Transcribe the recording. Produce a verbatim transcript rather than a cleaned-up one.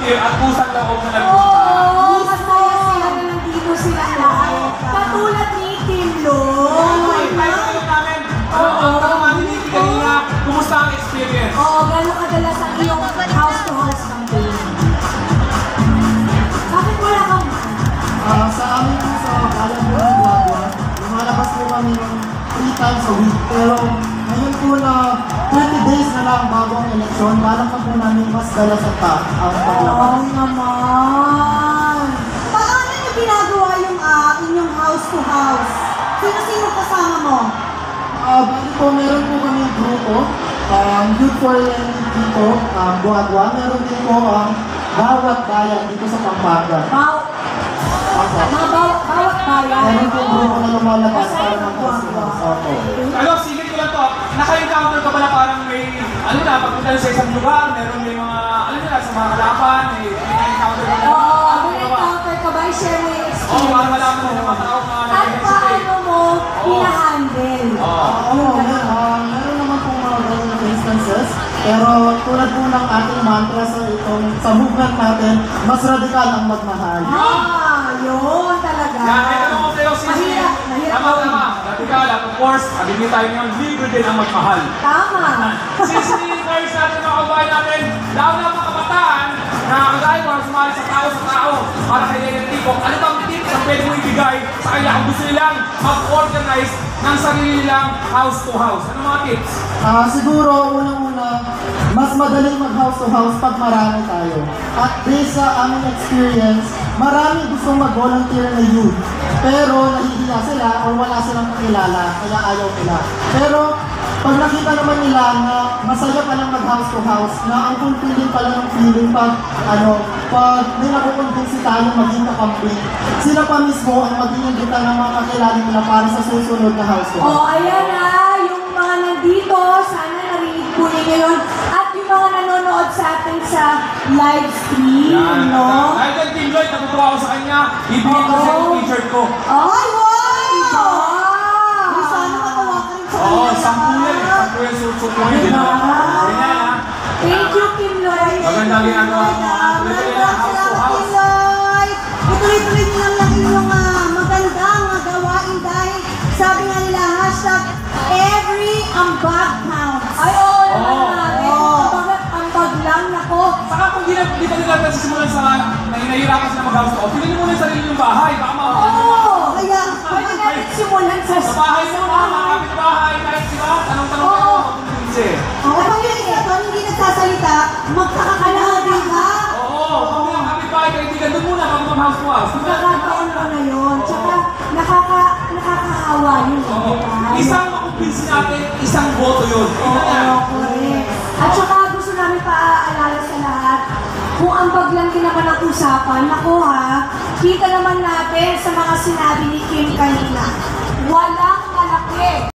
volunteer at pusang loob na nagpunta. Oo, masaya sila na nandito sila lahat. Katulad ni Kim Lloyd. Okay, tayo kayo namin. Ang tanong ni Nikki kanina, kumusta ang experience? Oo, gano'ng kadalas ang iyong house-to-house campaign? Bakit wala kang Ah, sa amin po sa Kalan po ng Guagua, lumalabas po kami ng three times a week. Pero ngayon po na twenty days na lang bago ang eleksyon, balak na po namin mas dala sa ta ang paglabas. Oo naman. Paano niyo ginagawa yung uh, inyong house-to-house? Sino-sino kasama mo? Ah, bali po, meron po kami yung grupo, um, Youth for Learning dito, um, Guagua. Meron din po ang Bawat Bayan dito sa Pampanga. Baw Ako. mga bawat, bawat bayan. Meron po grupo na lumalabas para ng house-to-house. Opo. Ano, sige ko lang to. Naka-encounter ka ba na parang may, ano na, pagpunta sa isang lugar, meron may mga, ano nila, sa mga kalaban, may naka-encounter ka ba? Oo, may encounter ka ba? I-share mo yung experience. Oo, para malaman mo ng mga tao na At nag-hesitate. paano mo hinahandle? Oo. Oo, meron, ah, meron naman po mga ganun instances. Pero tulad po ng ating mantra sa itong sa movement natin, mas radikal ang magmahal. Ah, yun talaga. Yan, may tanong ko sa'yo, Sisi. Mahirap, mahirap Tama, gawin. tama. Radikal, at of course, sabihin tayo ngayon, libre din ang magmahal. Tama. Sisi, guys natin, mga kabayan natin, lalo na mga kabataan, na kagaya mo, sumali sa tao sa tao, para kay Lenin Tico, ano bang tips ang pwede mo ibigay sa kanya kung gusto nilang mag-organize ng sarili nilang house to house? Ano mga tips? Ah, siguro, unang-una, mas madaling mag-house to house pag marami tayo. At based sa aming experience, marami gustong mag-volunteer na youth. Pero nahihiya sila o wala silang kakilala, kaya ayaw nila. Pero pag nakita naman nila na masaya pa lang mag-house to house, na ang fulfilling pala ng feeling pag, ano, pag may nakukonvince tayo maging kakampi, sila pa mismo ang mag-iimbita ng mga kakilala nila para sa susunod na house to house. O, ayan na, yung mga nandito, sana narinig po ninyo yun. At yung mga nanonood sa atin sa live stream, Yan. no? Dahil kay Team Lloyd, natutuwa ako sa kanya, ibigay ko siya yung t-shirt ko. Ay, wow! Ay, sana matawa ka rin sa Oo, kanya. sampu yan eh. Sampu yan, susuk mo yun. Diba? Ganyan ha. Thank you, Kim Lloyd. Magandang ginagawa mo. Maraming Tuloy-tuloy lang, house to salamat, house. Kim Lloyd. Ituloy-tuloy nyo lang lang inyong uh, magandang uh, gawain dahil sabi nga nila, hashtag every ambag counts. Ay, oo naman Oo. natin. Ambag, ambag lang, nako. Saka kung di, na- di pa nila nasisimulan sa na nahihirapan sila mag-house to house, tingnan niyo muna yung sarili yung bahay. Baka mga Oo, kaya pwede natin simulan sa sa bahay mo, mga mga kapitbahay, kahit sila, tanong-tanong kayo, Oo. mag-convince eh. kapag yung isa doon hindi nagsasalita, magkakakalabi ka. Oo, kung mga kapitbahay, kaibigan, doon muna bago mag-house to house. Nakakataon ko na yun. Tsaka nakaka, nakakahawa yun. Oo. diba? Isang makumpinsi natin, isang boto yun. Tingnan Oo, niya. correct. At saka gusto namin paaalala sa lahat, kung ambag lang din naman ang usapan, naku ha, kita naman natin sa mga sinabi ni Kim kanina, walang malaki